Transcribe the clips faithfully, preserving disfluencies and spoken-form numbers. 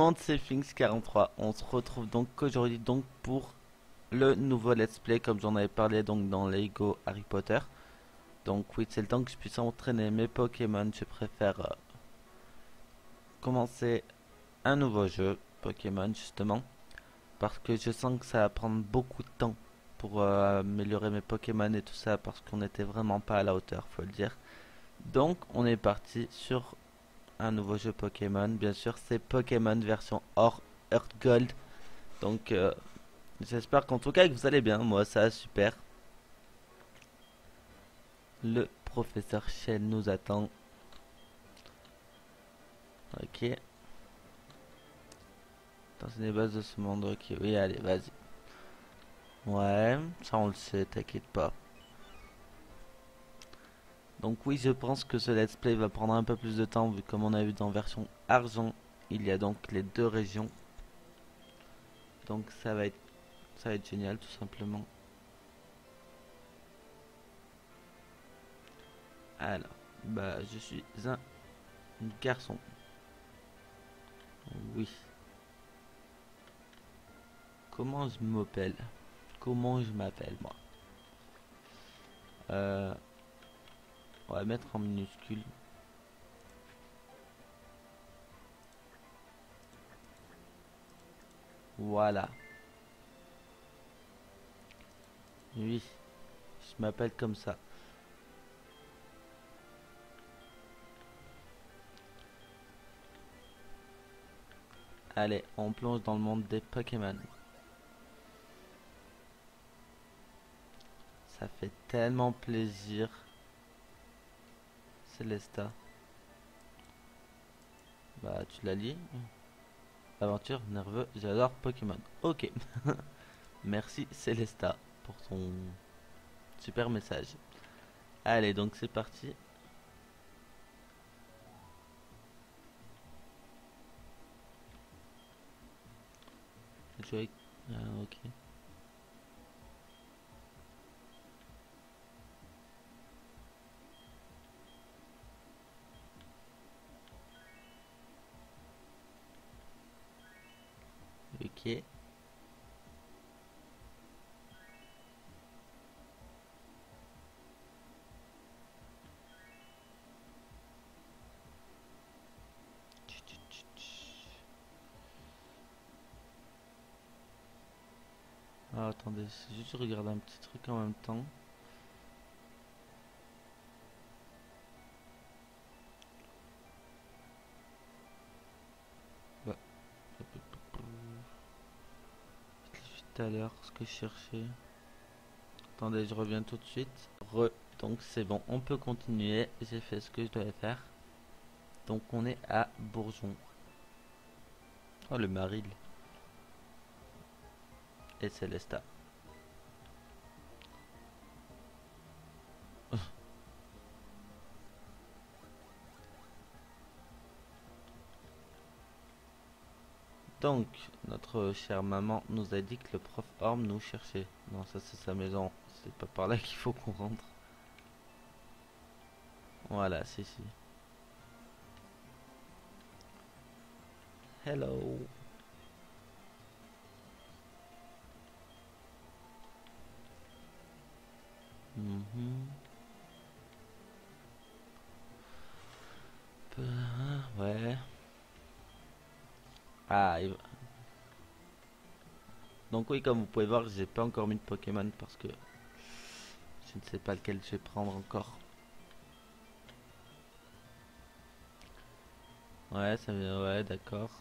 monde, c'est Finks quarante-trois. On se retrouve donc aujourd'hui donc pour le nouveau let's play comme j'en avais parlé donc dans Lego Harry Potter. Donc oui, c'est le temps que je puisse entraîner mes Pokémon. Je préfère euh, commencer un nouveau jeu Pokémon justement parce que je sens que ça va prendre beaucoup de temps pour euh, améliorer mes Pokémon et tout ça parce qu'on n'était vraiment pas à la hauteur, faut le dire. Donc on est parti sur un nouveau jeu Pokémon. Bien sûr, c'est Pokémon version Or Earth Gold. Donc, euh, j'espère qu'en tout cas que vous allez bien. Moi, ça va super. Le professeur Chen nous attend. Ok. Dans les bases de ce monde. Ok, oui, allez, vas-y. Ouais, ça on le sait, t'inquiète pas. Donc oui, je pense que ce let's play va prendre un peu plus de temps vu comme on a vu dans version argent, il y a donc les deux régions. Donc ça va être ça va être génial tout simplement. Alors, bah je suis un garçon. Oui. Comment je m'appelle? Comment je m'appelle moi? Euh, on va mettre en minuscule. Voilà. Oui, je m'appelle comme ça. Allez, on plonge dans le monde des Pokémon. Ça fait tellement plaisir. Célesta. Bah, tu l'as dit. Aventure, nerveux, j'adore Pokémon. Ok. Merci Célesta pour ton super message. Allez, donc c'est parti. Jouer avec... Ah, ok. Ok. Ah, attendez, c'est juste regarder un petit truc en même temps. Bah, tout à l'heure ce que je cherchais. Attendez, je reviens tout de suite. Re, donc c'est bon, on peut continuer. J'ai fait ce que je devais faire. Donc on est à Bourgeon. Oh, le Maril. Et Célesta. Donc, notre chère maman nous a dit que le prof Orm nous cherchait. Non, ça c'est sa maison. C'est pas par là qu'il faut qu'on rentre. Voilà, si, si. Hello. Mhm. Peu- Ouais. Ah, il va- donc oui, comme vous pouvez voir, j'ai pas encore mis de Pokémon parce que je ne sais pas lequel je vais prendre encore. Ouais, ça vient, ouais, d'accord.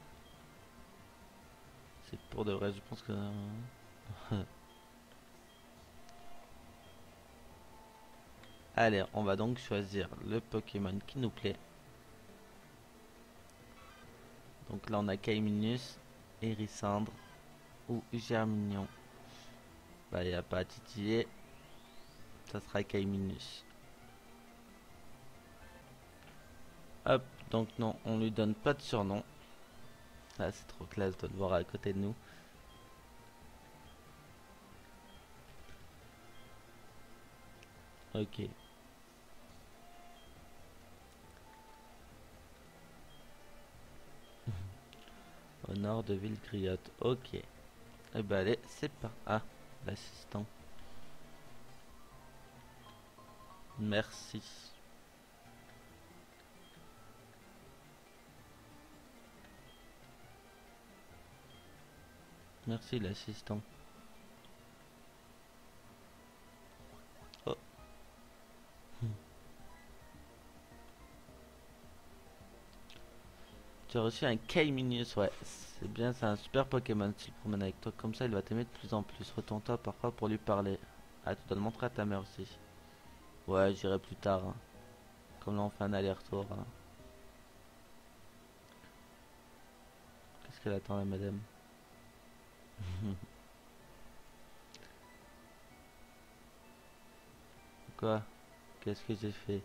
C'est pour de vrai, je pense que... Allez, on va donc choisir le Pokémon qui nous plaît. Donc là, on a Kaiminus, Hérissandre ou Germignon. Bah, y a pas à titiller, ça sera Kaiminus. Hop, donc non, on lui donne pas de surnom. Ah, c'est trop classe de le voir à côté de nous. Ok. Au nord de Ville Griotte. Ok. Eh ben allez, c'est pas. Ah, l'assistant. Merci. Merci l'assistant. Oh. Tu as reçu un K-Minius, ouais. C'est bien, c'est un super Pokémon. Tu le promènes avec toi comme ça, il va t'aimer de plus en plus. Retourne-toi parfois pour lui parler. Ah, tu dois le montrer à ta mère aussi. Ouais, j'irai plus tard, hein. Comme là, on fait un aller-retour, hein. Qu'est-ce qu'elle attend, la madame? Quoi? Qu'est-ce que j'ai fait?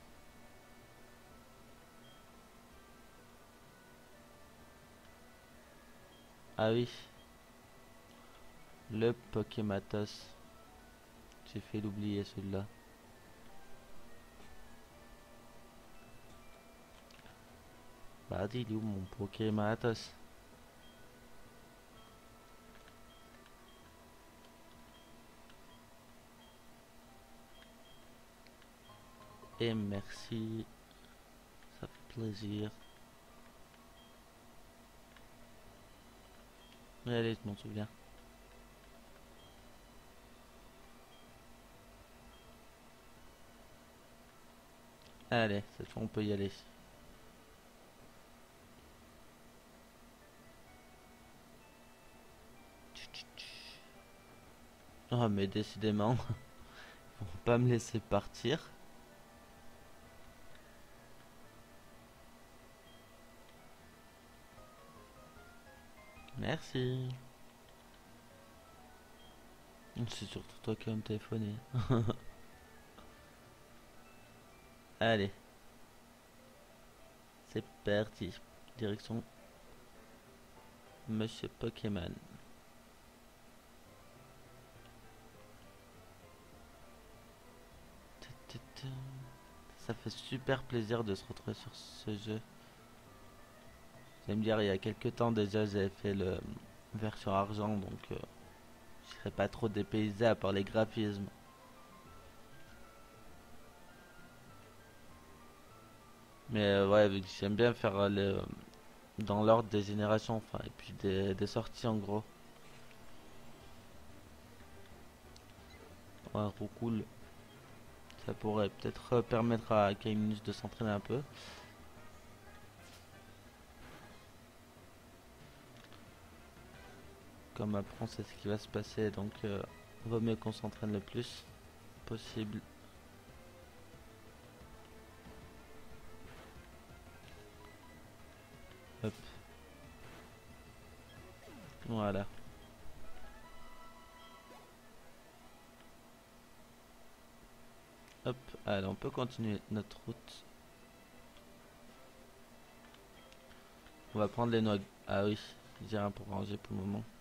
Ah oui, le Pokématos. J'ai fait l'oublier celui-là. Bah dis, il est où mon Pokématos? Et merci, ça fait plaisir. Mais allez, je m'en souviens. Allez, cette fois on peut y aller. Oh mais décidément, ils vont pas me laisser partir. Merci. C'est surtout toi qui vas me téléphoner. Allez, c'est parti. Direction Monsieur Pokémon. Ça fait super plaisir de se retrouver sur ce jeu. Vous allez me dire, il y a quelques temps déjà, j'avais fait le version argent, donc euh, je serais pas trop dépaysé à part les graphismes. Mais euh, ouais, vu que j'aime bien faire euh, le, dans l'ordre des générations, enfin, et puis des, des sorties en gros. Ouais, trop cool. Ça pourrait peut-être euh, permettre à Kaiminus de s'entraîner un peu. Comme après on sait ce qui va se passer, donc euh, vaut mieux qu'on s'entraîne le plus possible. Hop, voilà. Hop, allez, on peut continuer notre route. On va prendre les noix. Ah oui, j'ai rien pour ranger pour le moment.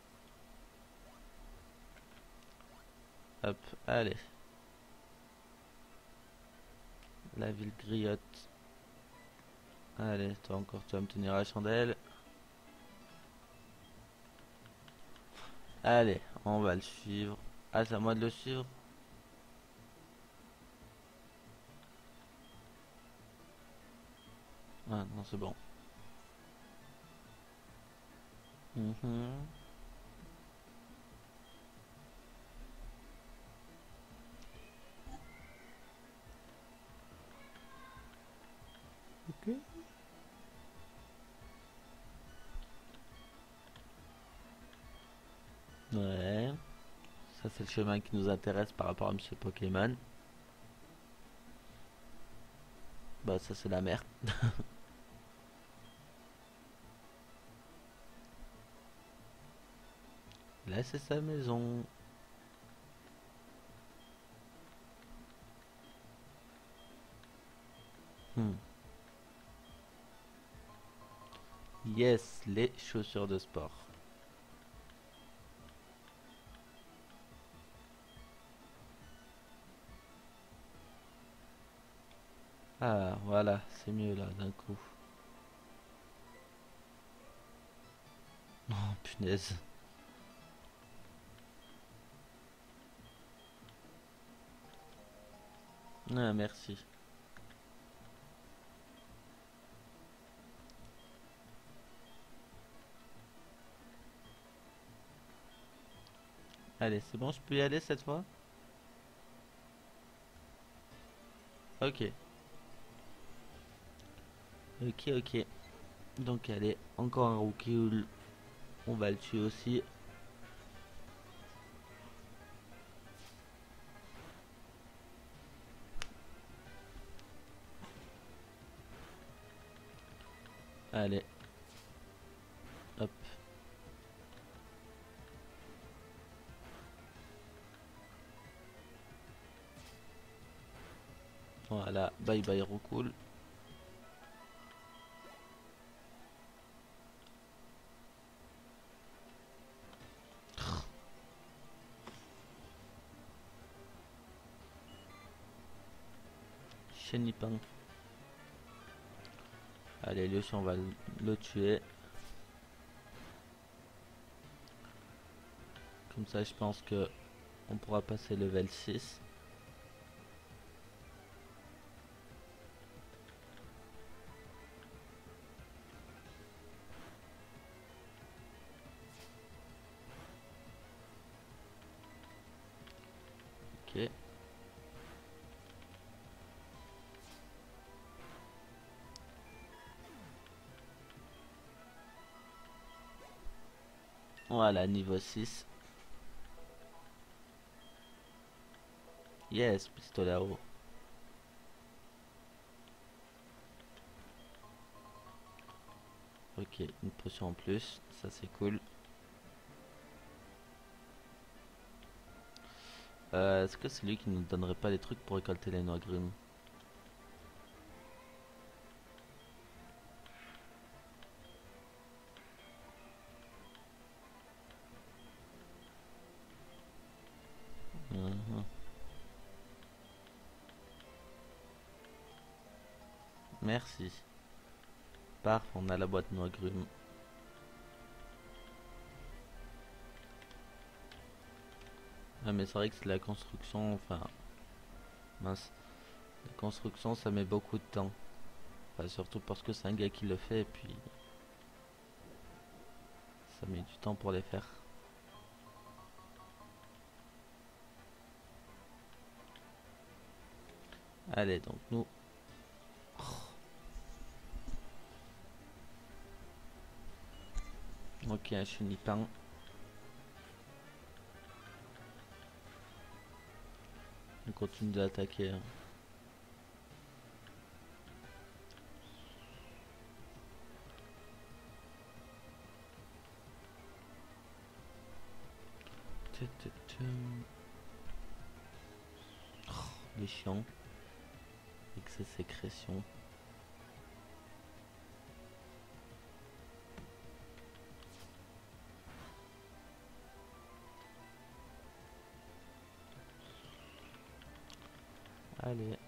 Hop, allez. La ville griotte. Allez, toi encore, tu vas me tenir la chandelle. Allez, on va le suivre. Ah, c'est à moi de le suivre. Ah non, c'est bon. Mhm. Ok. Ouais. Ça, c'est le chemin qui nous intéresse par rapport à Monsieur Pokémon. Bah, ça, c'est la mer. Là, c'est sa maison. Hmm. Yes, les chaussures de sport. Ah, voilà, c'est mieux là d'un coup. Oh punaise. Ah, merci. Allez, c'est bon, je peux y aller cette fois? Ok. Ok, ok. Donc allez, encore un rookie, on va le tuer aussi. Allez, hop. Voilà, bye bye Roucool. Chenipan. Allez, lui aussi, on va le le tuer. Comme ça, je pense que on pourra passer level six. Ok. Voilà, niveau six. Yes, pistolet à eau. Ok, une potion en plus, ça c'est cool. Euh, Est-ce que c'est lui qui nous donnerait pas les trucs pour récolter les noix grumes? Mhm. Merci. Paf, on a la boîte noix grumes. Ah mais c'est vrai que c'est la construction, enfin, mince. La construction ça met beaucoup de temps. Enfin, surtout parce que c'est un gars qui le fait et puis ça met du temps pour les faire. Allez, donc nous... Ok, un chenipan. On continue d'attaquer. Hein. Tu, tu, tu. Il est chiant. Avec ses sécrétions. Allez.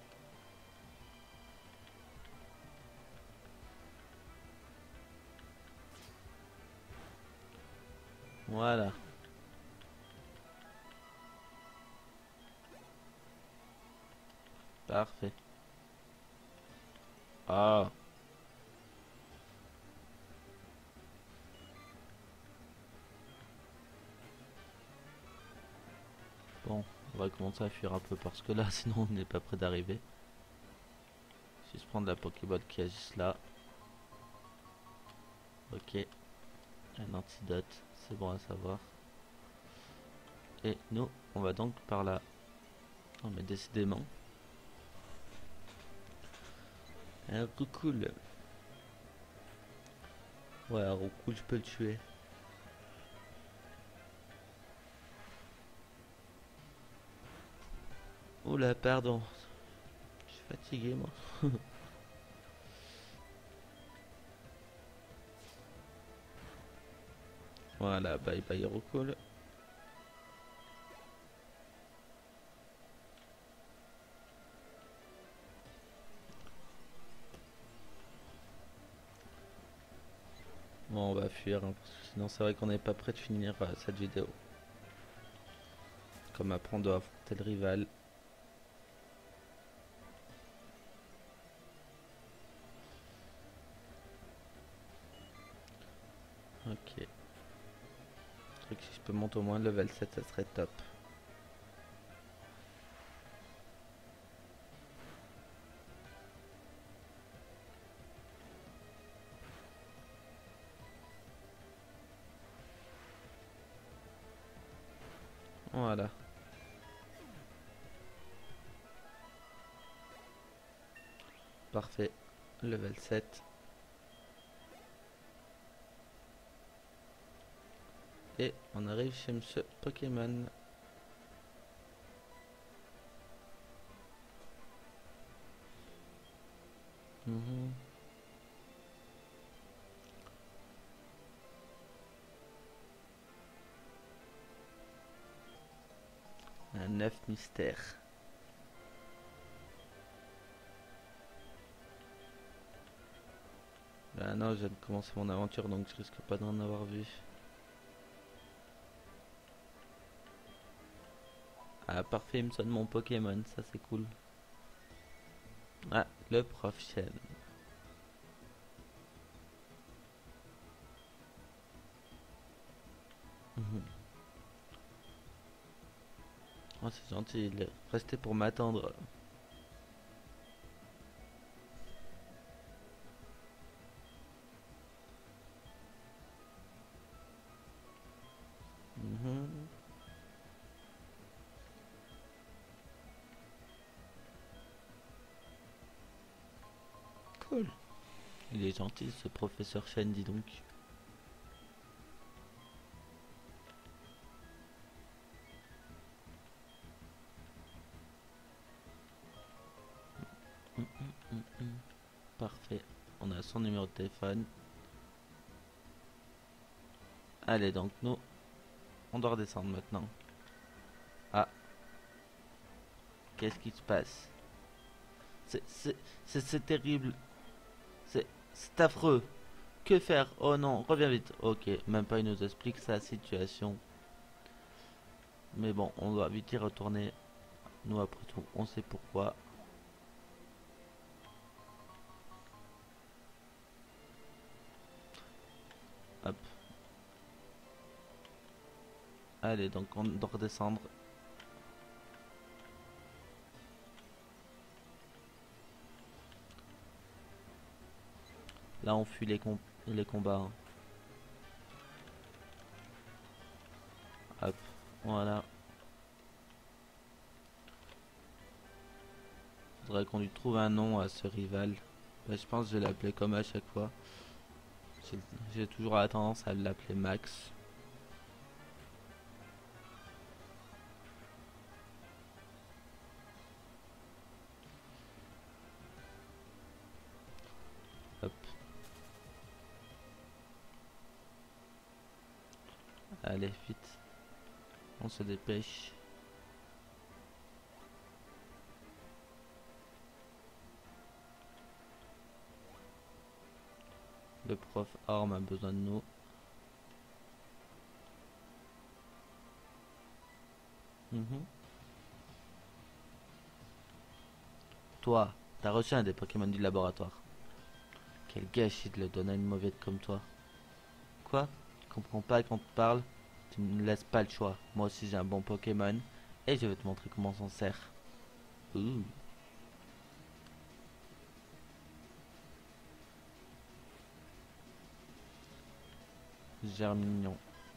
Voilà. Parfait. Ah. Bon, on va commencer à fuir un peu parce que là, sinon on n'est pas près d'arriver. Juste prendre la Pokéball qui est juste là. Ok. Un antidote. C'est bon à savoir. Et nous, on va donc par là. Oh mais décidément. Un cool. Ouais, un cool, je peux le tuer. Oula, pardon. Je suis fatigué moi. Voilà, bye bye Rockall. Bon, on va fuir, hein, parce que sinon c'est vrai qu'on n'est pas prêt de finir euh, cette vidéo. Comme après on doit affronter le rival. Ok. Je crois que si je peux monter au moins le level sept, ça serait top. Voilà. Parfait. Level sept. Et on arrive chez Monsieur Pokémon. Mhm. Un œuf mystère. Ah non, je viens de commencer mon aventure donc je risque pas d'en avoir vu. Ah parfait, il me sonne mon Pokémon, ça c'est cool. Ah, le prof Chen. Mhm. Oh c'est gentil, il est resté pour m'attendre. Mhm. Cool. Il est gentil ce professeur Chen, dis donc. Mm, mm, mm, mm. Parfait. On a son numéro de téléphone. Allez donc nous, on doit redescendre maintenant. Ah, qu'est-ce qui se passe? C'est c'est- c'est- c'est terrible. C'est c'est affreux. Que faire? Oh non, reviens vite. Ok, même pas il nous explique sa situation. Mais bon, on doit vite y retourner. Nous après tout, on sait pourquoi. Hop. Allez, donc on doit redescendre. Là, on fuit les, com les combats, hein. Hop, voilà. Faudrait qu'on lui trouve un nom à ce rival. Bah, je pense que je vais l'appeler comme à chaque fois. J'ai toujours la tendance à l'appeler Max. Hop, allez, vite. On se dépêche. Le prof Orm a besoin de nous. Mhm. Toi, t'as reçu un des Pokémon du laboratoire. Quel gâchis de le donner à une mauvaise comme toi. Quoi? Tu comprends pas quand on te parle? Tu me laisses pas le choix. Moi aussi j'ai un bon Pokémon. Et je vais te montrer comment on s'en sert. Ouh, Germignon.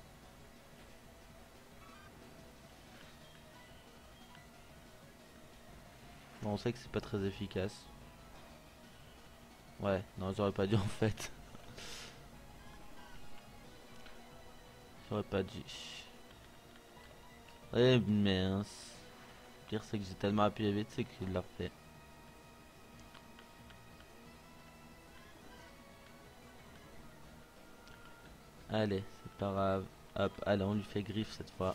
Bon, on sait que c'est pas très efficace. Ouais, non, j'aurais pas dû en fait. J'aurais pas dû. Eh mince. Le pire c'est que j'ai tellement appuyé vite, c'est qu'il l'a refait. Allez, c'est pas grave. Hop, allez, on lui fait griffe cette fois.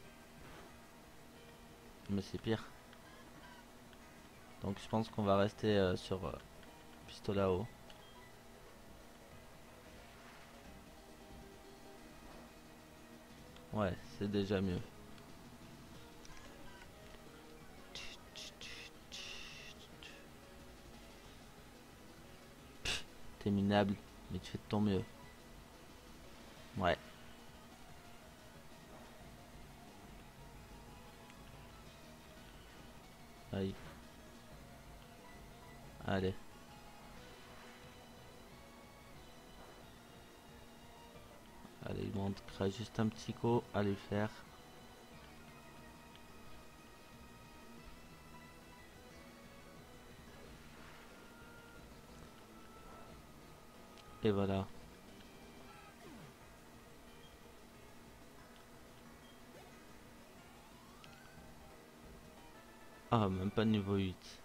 Mais c'est pire. Donc je pense qu'on va rester euh, sur euh, pistolet à eau. Ouais, c'est déjà mieux. T'es minable, mais tu fais de ton mieux. Ouais, aïe. Allez, allez, il manquera juste un petit coup à lui faire. Et voilà. Ah, même pas niveau huit.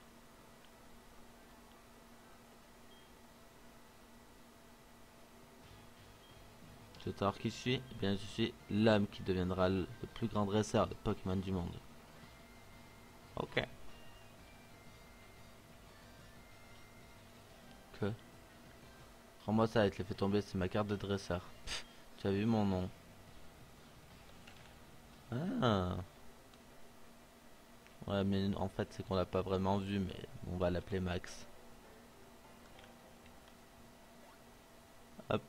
Tu veux savoir qui je suis? Eh bien, je suis l'homme qui deviendra le le plus grand dresseur de Pokémon du monde. Ok. Que? Rends-moi ça et te l'ai fait tomber, c'est ma carte de dresseur. Tu as vu mon nom? Ah. Ouais, mais en fait, c'est qu'on l'a pas vraiment vu, mais on va l'appeler Max. Hop.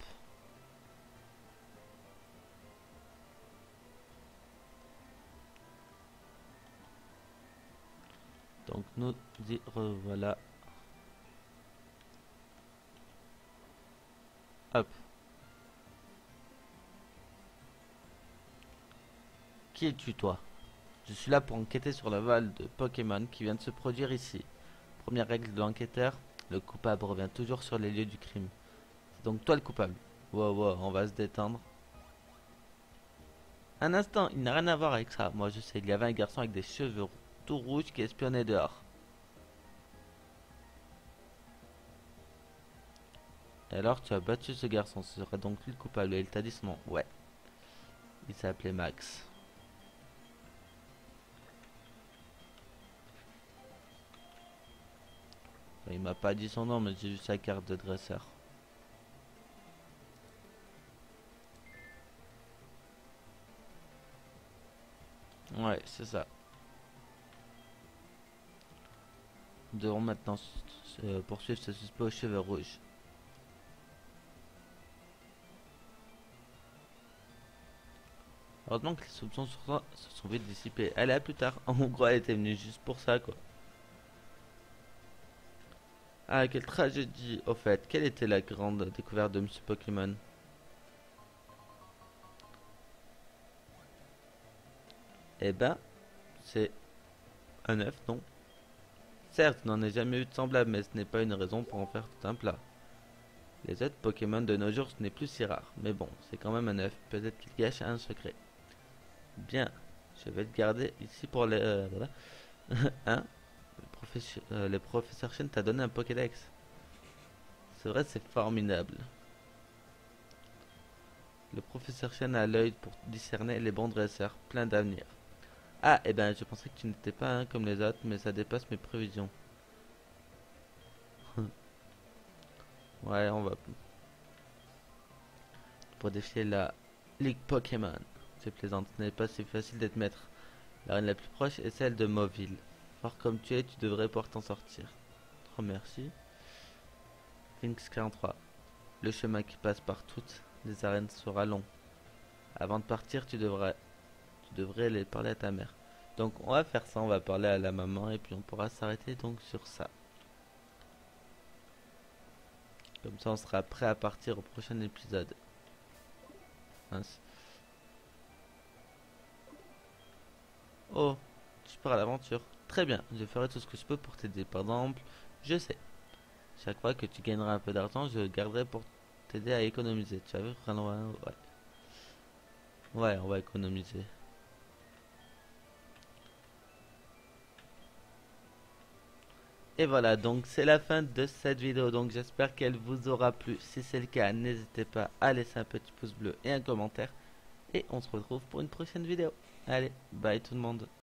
Donc, nous y revoilà. Hop. Qui es-tu, toi? Je suis là pour enquêter sur la val de Pokémon qui vient de se produire ici. Première règle de l'enquêteur, le coupable revient toujours sur les lieux du crime. C'est donc toi le coupable. Wow, wow, on va se détendre. Un instant, il n'a rien à voir avec ça. Moi je sais, il y avait un garçon avec des cheveux tout rouges qui espionnait dehors. Et alors tu as battu ce garçon, ce serait donc lui le coupable et il t'a dit son nom. Ouais, il s'appelait Max. Enfin, il m'a pas dit son nom mais j'ai vu sa carte de dresseur. Ouais, c'est ça. Nous devons maintenant euh, poursuivre ce suspect aux cheveux rouges. Heureusement que les soupçons sur toi se sont vite dissipés. Allez, à plus tard. En gros, elle était venue juste pour ça, quoi. Ah, quelle tragédie. Au fait, quelle était la grande découverte de Monsieur Pokémon? Eh ben, c'est un œuf, non? Certes, je n'en ai jamais eu de semblable, mais ce n'est pas une raison pour en faire tout un plat. Les autres Pokémon de nos jours, ce n'est plus si rare. Mais bon, c'est quand même un œuf. Peut-être qu'il cache un secret. Bien, je vais te garder ici pour les... Euh, voilà. Hein? Le, professeur, euh, le professeur Chen t'a donné un Pokédex. C'est vrai, c'est formidable. Le professeur Chen a l'œil pour discerner les bons dresseurs, plein d'avenir. Ah, eh ben, je pensais que tu n'étais pas un comme les autres, mais ça dépasse mes prévisions. Ouais, on va pour défier la Ligue Pokémon. C'est plaisant, ce n'est pas si facile d'être maître. La reine la plus proche est celle de Mauville. Fort comme tu es, tu devrais pouvoir t'en sortir. Oh, merci. Phoenix quarante-trois. Le chemin qui passe par toutes les arènes sera long. Avant de partir, tu devrais, tu devrais aller parler à ta mère. Donc on va faire ça, on va parler à la maman et puis on pourra s'arrêter donc sur ça. Comme ça on sera prêt à partir au prochain épisode. Mince. Oh, tu pars à l'aventure. Très bien, je ferai tout ce que je peux pour t'aider. Par exemple, je sais. Chaque fois que tu gagneras un peu d'argent, je garderai pour t'aider à économiser. Tu as vu? Ouais. Ouais, on va économiser. Et voilà, donc c'est la fin de cette vidéo. Donc j'espère qu'elle vous aura plu. Si c'est le cas, n'hésitez pas à laisser un petit pouce bleu et un commentaire. Et on se retrouve pour une prochaine vidéo. Allez, bye tout le monde.